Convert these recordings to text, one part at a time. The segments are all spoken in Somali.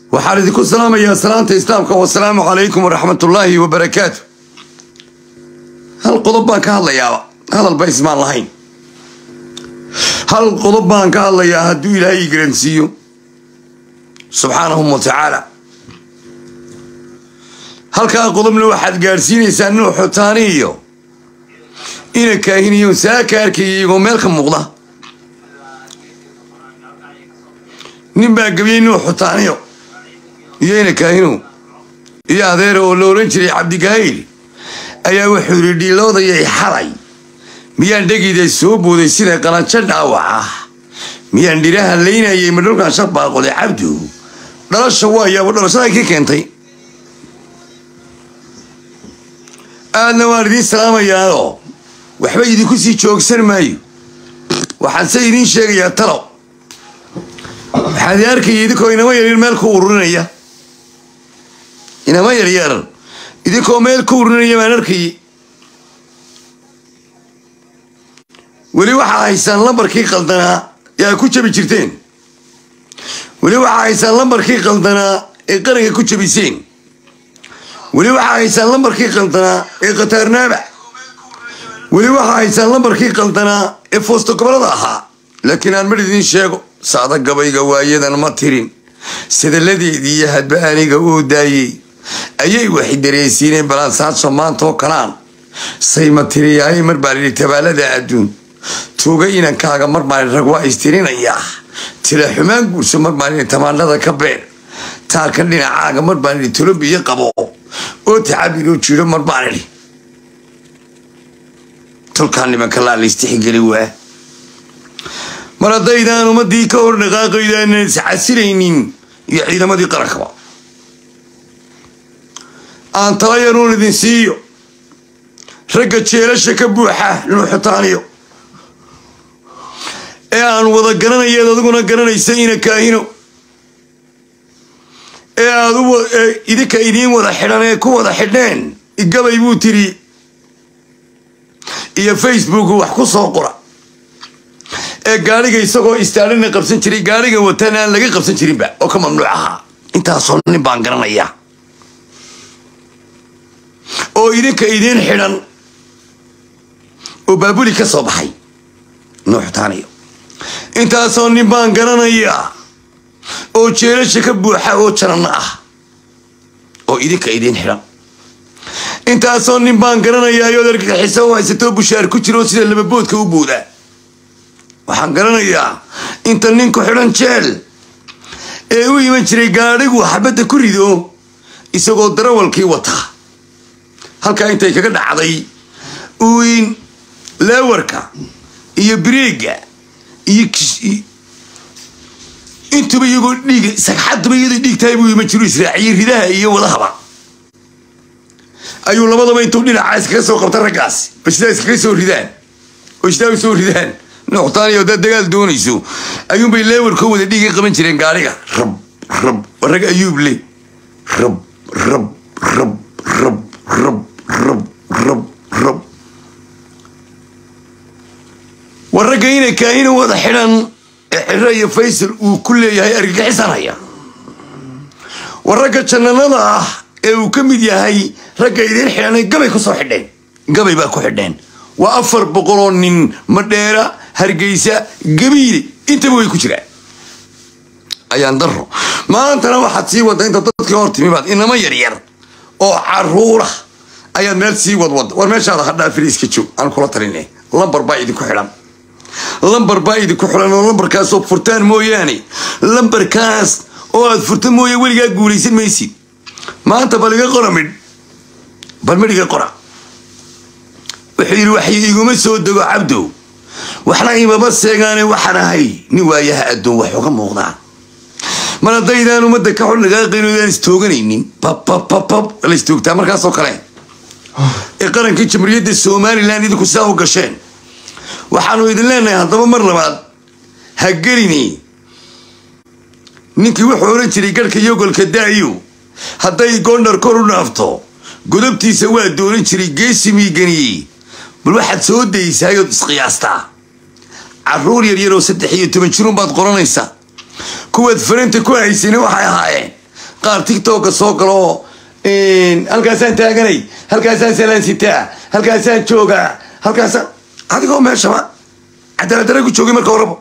وحالدكم السلام يا سلامة إسلامك والسلام عليكم ورحمة الله وبركاته. هل قضبان كهلا يا هذا البيس مع اللهين هل قضبان كهلا يا هدو إلهي قرنسيو سبحانه وتعالى. هل كان قضب لواحد قارسيني سنو حتانيو إنا كاهنيو ساكاركي ومالكم مغضى نبا قبينو حتانيو يينا كاهنو يا ذيرو لورنجري عبد قايل أيا وحوري دي لوضا يا حراي ميان دقي دي سوب ودي سيدا قناة شدع وعاه ميان ديراها اللينا يمدوكا شبا قولي عبدو دلا الشوايا ودلا شاكي كنتي أنا واردين سلامة يا رو وحبا يدي كسي جوك سر مايو وحان سيدين شاقي يا تلو waxaad arkay idinko inama yaryar meel ku ururinaya inama yaryar idinko meel ku ururinaya baan arkay weli waxa haysan lambarkii qaldanaa yaa ku jabi jirteen weli waxa haysan lambarkii qaldanaa ee qaranka ku jabiseen weli waxa haysan lambarkii qaldanaa ee qatarnaaba weli waxa haysan lambarkii qaldanaa ee foosto gobolada ahaa laakiin aan maridin sheego saada gabayga waayadan ma tirin sida ladeedii hadba aniga oo daayay ayay wax dareesiineen balansaadso maanto kalaan say ma tiriyay mar baa tabaalada adduun tuuga inan kaaga mar baa rag waa istirinaya tira xumaan guurso mar baa tamaanada ka beer taarka dhinacaaga mar baa tulubiyo qabo oo tacabiro jiro mar baa tulkaan nimanka la istixgeli waa maradaydan umadii ka hor dhaqaaqaydan isxasilaynin iyo ciidamadii qaranka aan talayanuun idin siiyo ragga jeelasha ka buuxa nuuxutaaniyo ee aan wada garanayeed adiguna garanaysa ina kaahino ee aad idinka idiin wada xidhan ee ku wada xidhneen igabay buu tiri iyo Facebook wax ku soo qora ee gaariga isagoo istaarina qabsan jiray gaariga watana laga qabsan jirin ba oo ka mamnuuc ahaa intaasoo nin baan garanaya oo idinka idin xidhan oo baabuli ka soo baxay nuuxtaaniyo intaasoo nin baan garanaya oo jeelasha ka buuxa oo janana ah oo idinka idin xidhan intaasoo nin baan garanaya ayoo argagixisoo haysato bushaar ku jiro sida laba boodka u booda waxaan garanayaa inta ninku xidhan jeel ee u iman jiray gaadhigu xabadda ku rido isagoo darawalkii wata halkaa intay kaga dhacday uin leewarka iyo bireega iyo intuba iyagoo dhiig sagxaduba iyadoo dhiigtahay buu iman jiru israaciye ridaha iyo wadahaba ayuu labadaba intuu dhinaca iskaga soo qabta raggaasi oo sidaa iskaga soo ridaan oo sidaa u soo ridaan nuuxtaaniyo dad dagaal doonayso ayuunbay leewarkoo wada dhiiga qaban jireen gaariga rab rab rag ayuub le rab rab rab rab rab rab rab rab war ragga ina kaahina wada xidhan ee xirra iyo faysal uu ku leeyahay argagixisanaya war ragga jannanada ah ee uu ka mid yahay ragga idin xidhanay gabay ku soo xidheen gabay baa ku xidheen waa 400 nin madheera hargeysa gabiile intaba way ku jiraan ayaan daro maantana waxaad sii wada inta dadkii hor timi baad inama yaryar oo caruura ayaad meel sii wadwada war meeshaada hadhaa firiiska joog aan kula talinay lambar baa idinku xidhan oo lambarkaasoo furtaan mooyaane lambarkaas oo aad furta mooye weligaa guulaysan maysid maanta bal iga qora bal midhiga qora wuxuu yidhi waxay iguma soo dego cabdow waxna imaba seegaane waxaan ahay nin waayaha adduun wax uga muuqdaan mar haddaydaan ummadda ka xor dhaqaaqaynodaan istooganaynin babababab la istoogtaa markaasoo kale ee qarankii jamhuuriyadda somalilan idinku sidaa u gasheen waxaanu idin leenahay haddaba mar labaad ha gelini ninkii wuxuu odhan jiray garhka yogolka daayo hadday goondhar kor u dhaafto godobtiisa waa doonan jiray geesi miiganiyey bal waxaad soo daysayood isqiyaastaa caruur yaryaroo 13 jirun baad qoranaysaa kuwaad faranta ku haysayna waxay ahaayeen qaar tiktok soo galo halkaasaan taaganay halkaasaan salaan sitaa halkaasaan joogaa halkaasaan adigoo meeshaba cadaaladdarra ku joogay marka horeba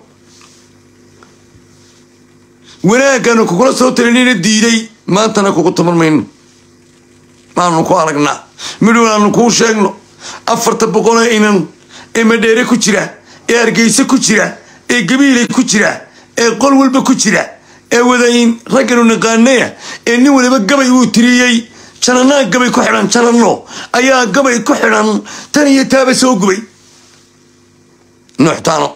wanaaganu kugula soo talinayna diiday maantana kugu taban mayno maanu ku aragnaa midhow aanu kuu sheegno 400 inan ee madheere ku jira ee hargeysa ku jira ee gabiilay ku jira ee qol walba ku jira ee wadayn ragganu naqaanaya ee nin waliba gabay uu tiriyey jananaa gabay ku xidhan janano ayaa gabay ku xidhan tan iyo taaba soo gubay nuuxtaano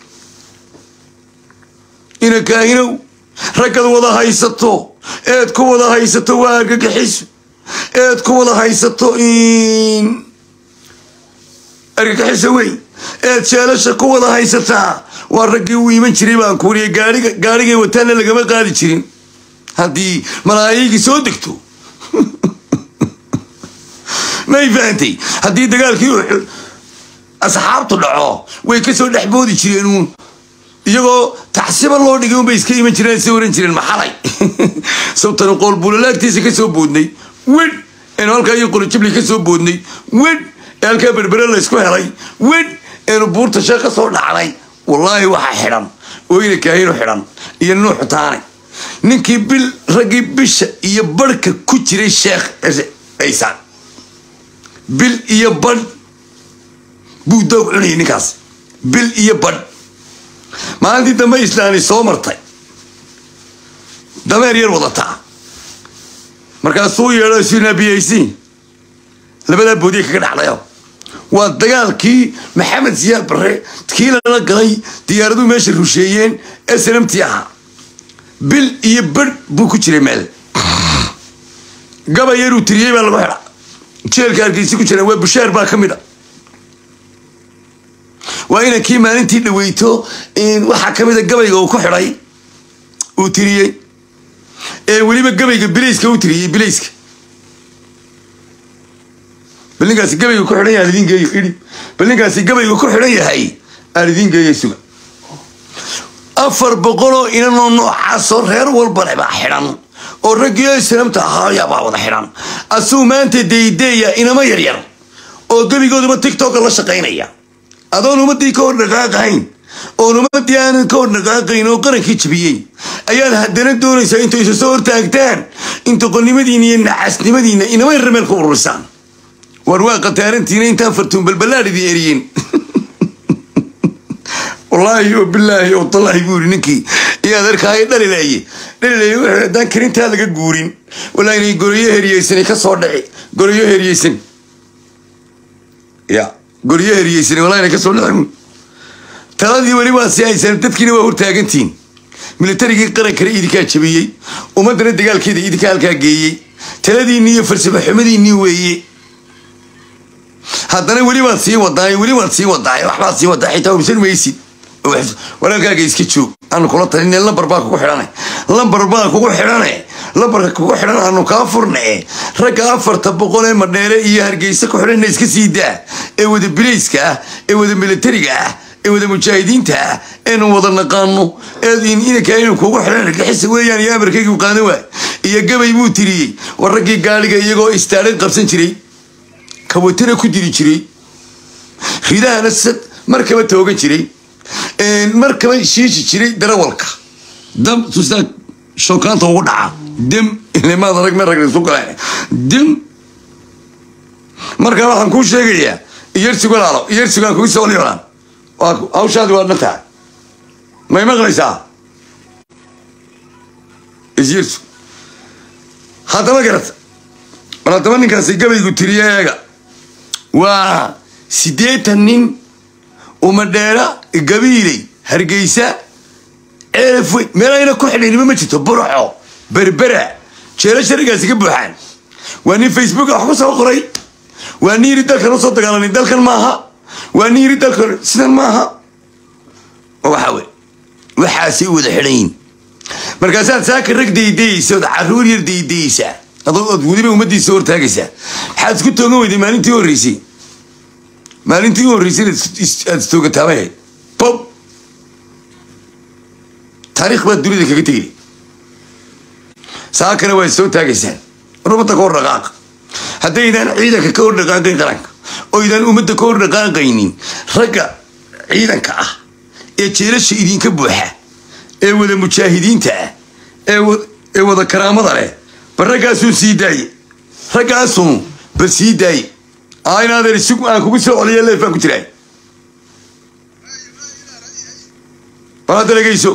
ina kaahinow raggad wada haysato eed ku wada haysato waa argagixiso eed ku wada haysato argagixiso wey eed jeelasha ku wada haysataa waa raggii u iman jiray baan ku wariye gaarigay wataana lagama qaadi jirin haddii malaayigii soo degto may fahantay haddii dagaalkii asxaabtu dhaco way ka soo dhexboodi jireen uun iyagoo taxsiba loo dhigay unbay iska iman jireen soo waran jireen maxalay sababtan qool bulalaagtiisa ka soo boodnay wed eenu halkaa iyo qolojibli ka soo boodnay wed ee halkaa berbere la isku helay wed eenu buurta sheekh ka soo dhacnay wallaahi waxaa xidhan oo ina kaahino xidhan iyo nuux taanay ninkii bil raggii bisha iyo barhka ku jiray sheekh ciisaan bil iyo badh buu doog cunayay ninkaas bil iyo badh maalintii dambe islaani soo martay dameer yar wadataa markaasuu yeedho sinabiyaysiin labadaa boodiye kaga dhacdayo waa dagaalkii maxamed siyaad barre kii lala galay diyaaraduhu meesha rusheeyeen ee sanamtii ahaa bil iyo badh buu ku jiray meel gabay yaruu tiriyey baa lagu xidha jeelka hargeysa ku jira waa bushaar baa ka mid a waa ina kii maalintii dhaweyto waxaa ka mid a gabayga uu ku xidhay uu tiriyey ee weliba gabayga bilayska u tiriyey bilayska balninkaasi gabayga ku xidhan yahay alidiin geeyo idhi balninkaasi gabayga ku xidhan yahay alidiin geeyo suga 400 inanoo noocaasoo reer walbale baa xidhan oo raggii islaamta ahaa baa wada xidhan asuu maanta daydeeya inama yaryar oo gabigooduma tiktok la shaqaynaya adoon ummadii ka hor dhaqaaqayn oo ummadii aanan ka hor dhaqaaqayn oo qarankii jabiyey ayaad haddana doonaysaa inta isu soo hortaagtaan inta qolnimadiina iyo nacasnimadiina inama yar meel ku ururisaan war waa qataarantiina intaan fartuun balbalaadhidii eriyin wallaahi oo bilaahi oo tallaahi buu yidhi ninkii iyo adeerkaayo dhalilaye wuxuu haddaan karintaa laga guurin walaa inay goriyo heriyeysanay ka soo dhaci goriyo heriyeysan ya goriyo heriyeysanay walaa inay ka soo dhacin taladii weli waa si haysan dadkiina waa hortaagantiin militarigii qarankana idinkaa jabiyey ummaddana dagaalkeeda idinka halkaa geeyey taladiinni iyo farsamo xumadiinni weeye haddana weli waad sii wadaay waxbaad sii wadaa xitaa hubsan maysid walaalkaaga iska joog aanu kula talin lambar baa kugu xidhane lambarka kugu xidhan aanu kaa furne ragga 400 ee madheere iyo hargeysa ku xidhanna iska sii daa ee wada bilayska ah ee wada militariga ah ee wada mujaahidiinta ah eenu wada naqaano inankaa inuu kugu xidhan argixisa weeyaan iyo amarkaygii u qaadan waay iyo gabay buu tiriyey war raggii gaaliga iyagoo istaadhad qabsan jiray kawatana ku diri jiray ridahana sad markaba toogan jiray markaba shiishi jiray darawalka dam tusaa shookaanta ugu dhaca dim ilmaad rag ma rag isu galeen dim markaa waxaan kuu sheegayaa iyarsigu walaalo iyarsigaan kugu soo liyolaan hawshaadi waa dhantahay may maqlaysaa isyarsu haddama garata mar haddaba ninkaasi gabaygu tiriye eega waa 80 nin umadheera gabiiley hargeysa ceelafwey meelayna ku xidhaynima ma jirto burco berbera jeelasha raggaasi ka buuxaan waa nin facebook wax ku soo qoray waa nin yiri dalkan usoo dagaalanay dalkan maaha waa nin yiri dalkan sidan maaha waxaasay wada xidhayin markaasaad saaka rag daydayaysa ood carruur yar daydayaysaa adood weliba ummaddiisa hortaagaysaa waxaad isku toogan weyday maalintii horreysay aad istoogataabay ahayd bob taariikh baad dunida kaga tegay saakana waa soo taagaysaan rubada ka hor dhaqaaq haddaydan ciidanka ka hor dhaqaaqayn qaranka oo idan ummadda ka hor dhaqaaqaynin ragga ciidanka ah ee jeelasha idinka buuxa ee wada mujaahidiinta ah ee wada karaamada leh barragaasuu sii daaye raggaasuu bal sii daaye aynaadeer isig aan kugu soo celiya leefaan ku jiraay baa dalagayso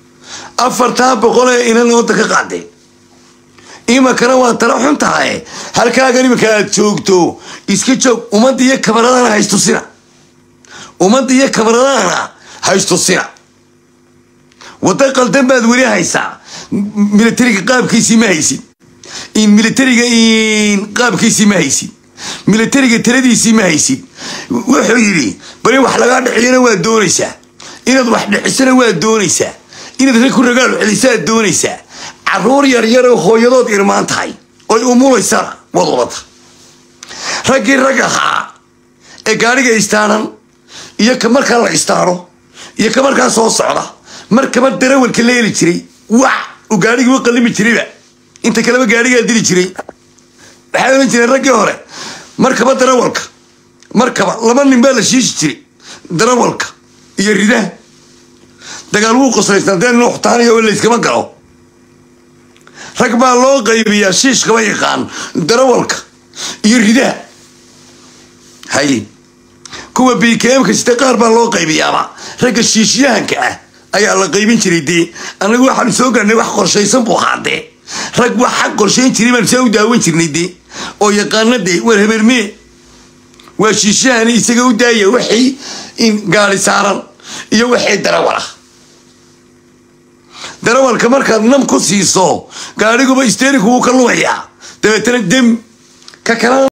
400 inan wada ka qaaday imakana waa tala xun tahay halkaagan imika aad joogto iska joog ummadda iyo kabaradana haystusina ummadda iyo kabaradana haystusina wada qaldan baad weli haysaa militariga qaabkiisii ma haysid in militariga in qaabkiisii ma haysid militariga taladiisii ma haysid wuxuu yidhi bari wax lagaa dhiciyana waa doonaysaa inaad wax dhicisana waa doonaysaa inaad rag ku ragaal celisaa doonaysaa caruur yaryar oo hooyadood irmaan tahay oy umulaysana wad wadata raggii rag ahaa ee gaadhiga istaanan iyo ka markaa la istaano iyo ka markaa soo socda markaba darawalka la heli jiray wax uu gaadhigii u qallimi jirayba inta kaleba gaadhigaa dili jiray waxay oran jireen raggii hore markaba darawalka markaba 2 nin baa la shiishi jiray darawalka iyo ridaha dagaal wuu qosaystaa dee nuuxtaaniyo oo layskama galo rag baa loo qaybiyaa shiishkaba yaqaan darawalka iyo ridaha hay kuwa BKM-ka sida qaar baa loo qaybiyaaba ragga shiishyahanka ah ayaa la qaybin jiray dee anagu waxaan soo gaarnay wax qorshaysan buu qaadee rag wax xaq qorshayn jiray baan soo daawan jirnay dee oo yaqaanadee war habeermee waa shiishyahan isaga u daaya wixii in gaari saaran iyo wixii darawalka markaad nam ku siiso gaadhiguba isteerinku wuu ka lumayaa dabeetana dem ka kala